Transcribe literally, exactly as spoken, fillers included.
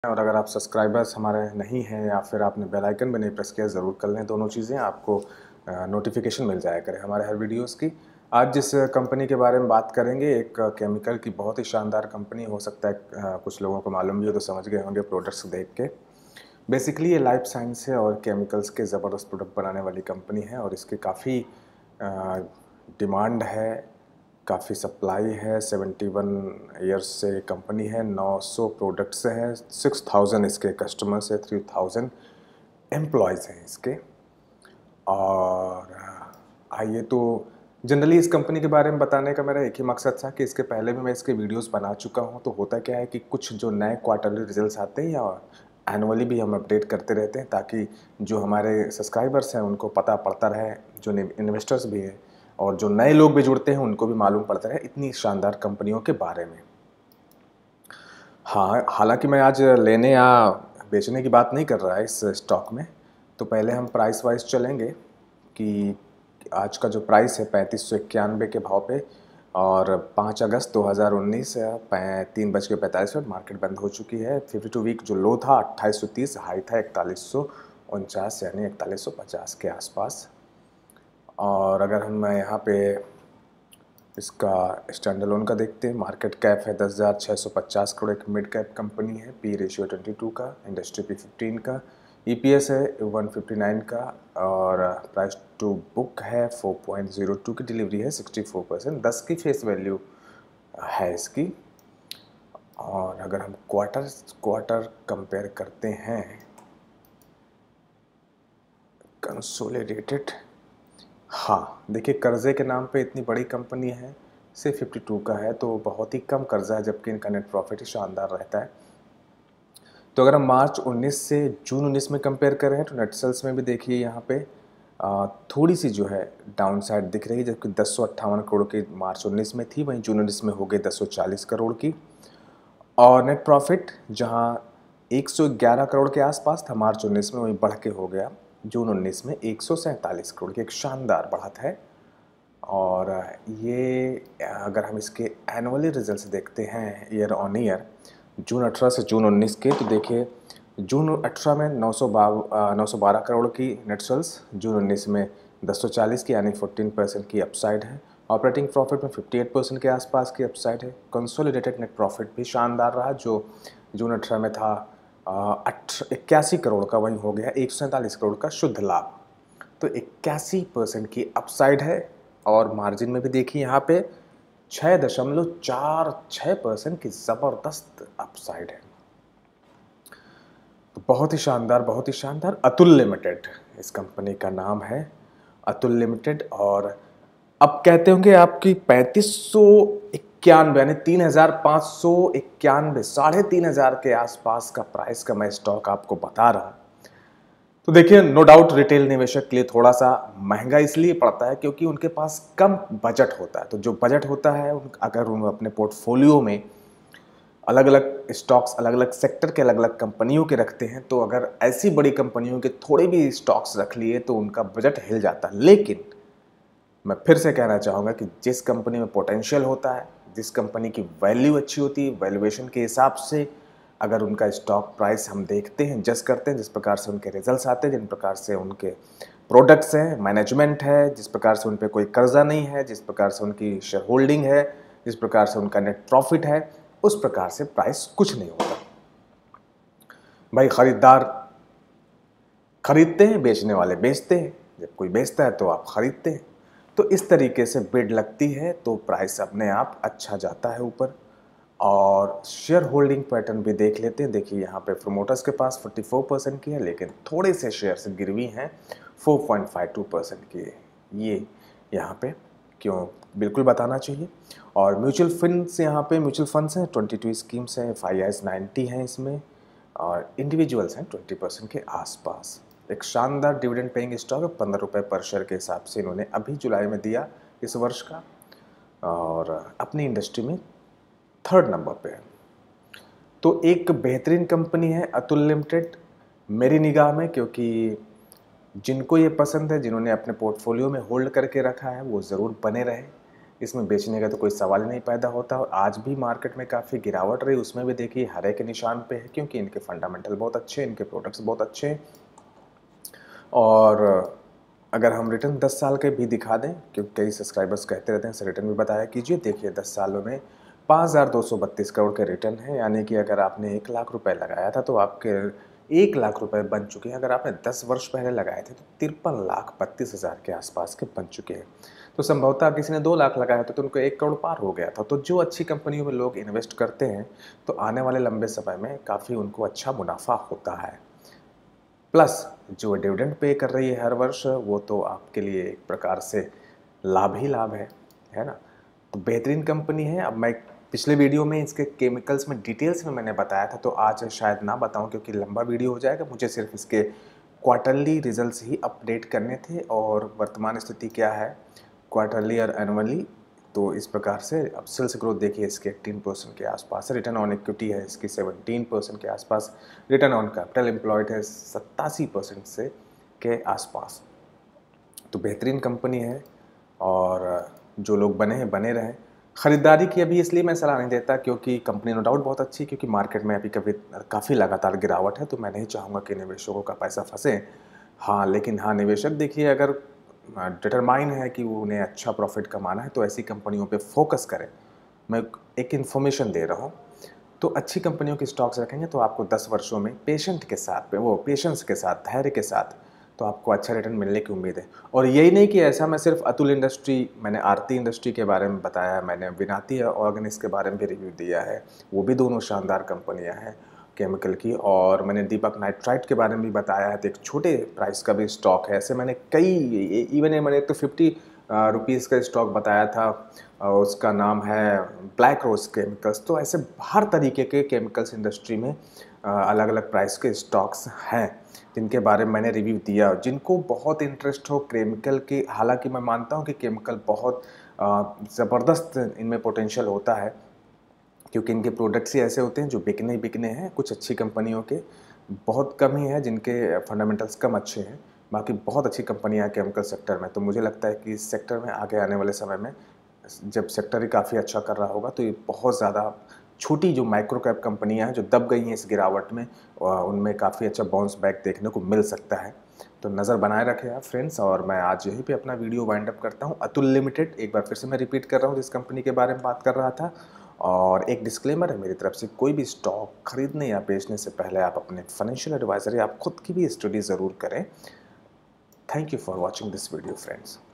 और अगर आप सब्सक्राइबर्स हमारे नहीं हैं या फिर आपने बेल आइकन भी नहीं प्रेस किया, ज़रूर कर लें। दोनों चीज़ें आपको नोटिफिकेशन मिल जाया करें हमारे हर वीडियोस की। आज जिस कंपनी के बारे में बात करेंगे, एक केमिकल की बहुत ही शानदार कंपनी, हो सकता है अ, कुछ लोगों को मालूम भी हो तो समझ गए होंगे प्रोडक्ट्स देख के। बेसिकली ये लाइफ साइंस है और केमिकल्स के ज़बरदस्त प्रोडक्ट बनाने वाली कंपनी है और इसकी काफ़ी डिमांड है, काफ़ी सप्लाई है। इकहत्तर ईयर्स से कंपनी है, नौ सौ प्रोडक्ट्स हैं, छह हज़ार इसके कस्टमर्स है, तीन हज़ार एम्प्लॉयज़ हैं इसके। और आइए, तो जनरली इस कंपनी के बारे में बताने का मेरा एक ही मकसद था कि इसके पहले भी मैं इसके वीडियोस बना चुका हूं। तो होता क्या है कि कुछ जो नए क्वार्टरली रिजल्ट्स आते हैं या एनुअली भी हम अपडेट करते रहते हैं, ताकि जो हमारे सब्सक्राइबर्स हैं उनको पता पड़ता रहे, जो इन्वेस्टर्स भी हैं और जो नए लोग भी जुड़ते हैं उनको भी मालूम पड़ता रहे इतनी शानदार कंपनियों के बारे में। हाँ, हालांकि मैं आज लेने या बेचने की बात नहीं कर रहा है इस स्टॉक में। तो पहले हम प्राइस वाइज चलेंगे कि आज का जो प्राइस है पैंतीस सौ इक्यानवे के भाव पे, और पाँच अगस्त दो हज़ार उन्नीस तीन बज के पैंतालीस मिनट मार्केट बंद हो चुकी है। फिफ्टी टू वीक जो लो था अट्ठाईस सौ तीस, हाई था इकतालीस सौ उनचास यानी इकतालीस सौ पचास के आसपास। और अगर हम यहाँ पे इसका स्टैंड अलोन का देखते हैं, मार्केट कैप है दस हज़ार छः सौ पचास करोड़, एक मिड कैप कंपनी है, पी रेशियो बाईस का, इंडस्ट्री पी पंद्रह का, ईपीएस है एक सौ उनसठ का, और प्राइस टू बुक है चार पॉइंट ज़ीरो टू की, डिलीवरी है चौंसठ परसेंट, दस की फेस वैल्यू है इसकी। और अगर हम क्वार्टर क्वार्टर कंपेयर करते हैं कंसोलिडेटेड, हाँ देखिए, कर्जे के नाम पे इतनी बड़ी कंपनी है, सिर्फ बावन का है, तो बहुत ही कम कर्जा है, जबकि इनका नेट प्रॉफिट ही शानदार रहता है। तो अगर हम मार्च उन्नीस से जून उन्नीस में कंपेयर करें तो नेट सेल्स में भी देखिए यहाँ पे आ, थोड़ी सी जो है डाउन साइड दिख रही है, जबकि दस सौ अट्ठावन करोड़ की मार्च उन्नीस में थी, वहीं जून उन्नीस में हो गई दस सौ चालीस करोड़ की। और नेट प्रॉफिट जहाँ एक सौ ग्यारह करोड़ के आसपास था मार्च उन्नीस में, वहीं बढ़ के हो गया जून उन्नीस में एक सौ सैंतालीस करोड़ की, एक शानदार बढ़त है। और ये अगर हम इसके एनुअली रिजल्ट्स देखते हैं ईयर ऑन ईयर, जून अठारह से जून उन्नीस के, तो देखिए जून अठारह में नौ सौ नौ सौ बारह करोड़ की नेट सेल्स, जून उन्नीस में दस सौ चालीस की यानी चौदह परसेंट की अपसाइड है। ऑपरेटिंग प्रॉफिट में अट्ठावन परसेंट के आसपास की अपसाइड है। कंसोलिडेटेड नेट प्रॉफिट भी शानदार रहा, जो जून अठारह में था इक्यासी करोड़ का, वहीं हो गया एक सौ सैंतालीस करोड़ का शुद्ध लाभ। तो इक्यासी परसेंट की अपसाइड है। और मार्जिन में भी देखिए यहाँ पे छः दशमलव चार छः परसेंट की ज़बरदस्त अपसाइड है। तो बहुत ही शानदार, बहुत ही शानदार। अतुल लिमिटेड इस कंपनी का नाम है, अतुल लिमिटेड। और अब कहते होंगे आपकी पैंतीस सौ इक्यानवे यानी तीन हजार पाँच सौ इक्यानवे, साढ़े तीन हजार के आसपास का प्राइस का मैं स्टॉक आपको बता रहा हूँ। तो देखिए, नो डाउट रिटेल निवेशक के लिए थोड़ा सा महंगा इसलिए पड़ता है क्योंकि उनके पास कम बजट होता है। तो जो बजट होता है, अगर उन अपने पोर्टफोलियो में अलग अलग स्टॉक्स, अलग अलग सेक्टर के अलग अलग कंपनियों के रखते हैं, तो अगर ऐसी बड़ी कंपनियों के थोड़े भी स्टॉक्स रख लिए तो उनका बजट हिल जाता है। लेकिन मैं फिर से कहना चाहूँगा कि जिस कंपनी में पोटेंशियल होता है, जिस कंपनी की वैल्यू अच्छी होती है, वैल्यूएशन के हिसाब से अगर उनका स्टॉक प्राइस हम देखते हैं, जज करते हैं, जिस प्रकार से उनके रिजल्ट्स आते हैं, जिन प्रकार से उनके प्रोडक्ट्स हैं, मैनेजमेंट है, जिस प्रकार से उन पर कोई कर्जा नहीं है, जिस प्रकार से उनकी शेयर होल्डिंग है, जिस प्रकार से उनका नेट प्रॉफिट है, उस प्रकार से प्राइस कुछ नहीं होता। भाई, खरीदार खरीदते हैं, बेचने वाले बेचते हैं। जब कोई बेचता है तो आप खरीदते हैं। तो इस तरीके से बिड लगती है तो प्राइस अपने आप अच्छा जाता है ऊपर। और शेयर होल्डिंग पैटर्न भी देख लेते हैं। देखिए यहाँ पे प्रोमोटर्स के पास चौवालीस परसेंट की है, लेकिन थोड़े से शेयर्स गिरवी हैं, चार पॉइंट पाँच दो परसेंट की। ये यहाँ पे क्यों बिल्कुल बताना चाहिए। और म्यूचुअल फंड्स, यहाँ पे म्यूचुअल फंड्स हैं, बाईस स्कीम्स हैं, एफ आई आईज नब्बे हैं इसमें, और इंडिविजुअल्स हैं बीस परसेंट के आसपास। एक शानदार डिविडेंड पेइंग स्टॉक है, पंद्रह रुपये पर शेयर के हिसाब से इन्होंने अभी जुलाई में दिया इस वर्ष का, और अपनी इंडस्ट्री में थर्ड नंबर पे है। तो एक बेहतरीन कंपनी है अतुल लिमिटेड मेरी निगाह में, क्योंकि जिनको ये पसंद है, जिन्होंने अपने पोर्टफोलियो में होल्ड करके रखा है, वो ज़रूर बने रहे। इसमें बेचने का तो कोई सवाल ही नहीं पैदा होता। और आज भी मार्केट में काफ़ी गिरावट रही, उसमें भी देखिए हरे के निशान पे है, क्योंकि इनके फंडामेंटल बहुत अच्छे हैं, इनके प्रोडक्ट्स बहुत अच्छे हैं। और अगर हम रिटर्न दस साल के भी दिखा दें, क्योंकि कई सब्सक्राइबर्स कहते रहते हैं सर रिटर्न भी बताया कीजिए, देखिए दस सालों में पाँच हज़ार दो सौ बत्तीस करोड़ के रिटर्न है, यानी कि अगर आपने एक लाख रुपए लगाया था तो आपके एक लाख रुपए बन चुके हैं। अगर आपने दस वर्ष पहले लगाए थे तो तिरपन लाख बत्तीस हज़ार के आसपास के बन चुके हैं। तो संभवतः किसी ने दो लाख लगाया था तो उनको एक करोड़ पार हो गया था। तो जो अच्छी कंपनियों में लोग इन्वेस्ट करते हैं तो आने वाले लंबे समय में काफ़ी उनको अच्छा मुनाफा होता है। प्लस जो डिविडेंड पे कर रही है हर वर्ष, वो तो आपके लिए एक प्रकार से लाभ ही लाभ है, है ना। तो बेहतरीन कंपनी है। अब मैं पिछले वीडियो में इसके केमिकल्स में डिटेल्स में मैंने बताया था, तो आज शायद ना बताऊं क्योंकि लंबा वीडियो हो जाएगा। मुझे सिर्फ इसके क्वार्टरली रिजल्ट्स ही अपडेट करने थे और वर्तमान स्थिति क्या है क्वार्टरली और एनुअली। तो इस प्रकार से अब सेल्स ग्रोथ देखिए इसके अठारह परसेंट के आसपास, रिटर्न ऑन इक्विटी है इसकी सत्रह परसेंट के आसपास, रिटर्न ऑन कैपिटल एम्प्लॉयड है सत्तासी परसेंट से के आसपास। तो बेहतरीन कंपनी है और जो लोग बने हैं बने रहें। ख़रीदारी की अभी इसलिए मैं सलाह नहीं देता क्योंकि कंपनी नो डाउट बहुत अच्छी है, क्योंकि मार्केट में अभी कभी काफ़ी लगातार गिरावट है, तो मैं नहीं चाहूँगा कि निवेशकों का पैसा फंसे। हाँ, लेकिन हाँ, निवेशक देखिए अगर डिटरमाइन है कि वो उन्हें अच्छा प्रॉफिट कमाना है तो ऐसी कंपनियों पे फोकस करें। मैं एक इन्फॉर्मेशन दे रहा हूँ। तो अच्छी कंपनियों की स्टॉक्स रखेंगे तो आपको दस वर्षों में पेशेंट के साथ वो पेशेंस के साथ धैर्य के साथ तो आपको अच्छा रिटर्न मिलने की उम्मीद है। और यही नहीं कि ऐसा मैं सिर्फ अतुल इंडस्ट्री, मैंने आरती इंडस्ट्री के बारे में बताया, मैंने विनाती ऑर्गेनिक्स के बारे में भी रिव्यू दिया है, वो भी दोनों शानदार कंपनियां हैं केमिकल की। और मैंने दीपक नाइट्राइट के बारे में भी बताया है, तो एक छोटे प्राइस का भी स्टॉक है। ऐसे मैंने कई, इवन मैंने एक तो फिफ्टी रुपीज़ का स्टॉक बताया था, उसका नाम है ब्लैक रोज केमिकल्स। तो ऐसे हर तरीके के केमिकल्स इंडस्ट्री में अलग अलग प्राइस के स्टॉक्स हैं जिनके बारे में मैंने रिव्यू दिया। जिनको बहुत इंटरेस्ट हो केमिकल के, हालांकि मैं मानता हूं कि केमिकल बहुत ज़बरदस्त इनमें पोटेंशियल होता है, क्योंकि इनके प्रोडक्ट्स ही ऐसे होते हैं जो बिकने ही बिकने हैं। कुछ अच्छी कंपनियों के बहुत कम ही है जिनके फंडामेंटल्स कम अच्छे हैं, बाकी बहुत अच्छी कंपनियां हैं केमिकल सेक्टर में। तो मुझे लगता है कि इस सेक्टर में आगे आने वाले समय में जब सेक्टर ही काफ़ी अच्छा कर रहा होगा तो ये बहुत ज़्यादा छोटी जो माइक्रो कैप कंपनियां हैं जो दब गई हैं इस गिरावट में, उनमें काफ़ी अच्छा बाउंस बैक देखने को मिल सकता है। तो नज़र बनाए रखें आप फ्रेंड्स। और मैं आज यहीं पे अपना वीडियो वाइंड अप करता हूँ। अतुल लिमिटेड, एक बार फिर से मैं रिपीट कर रहा हूँ जिस कंपनी के बारे में बात कर रहा था। और एक डिस्क्लेमर है मेरी तरफ से, कोई भी स्टॉक खरीदने या बेचने से पहले आप अपने फाइनेंशियल एडवाइजर या आप खुद की भी स्टडी ज़रूर करें। Thank you for watching this video friends.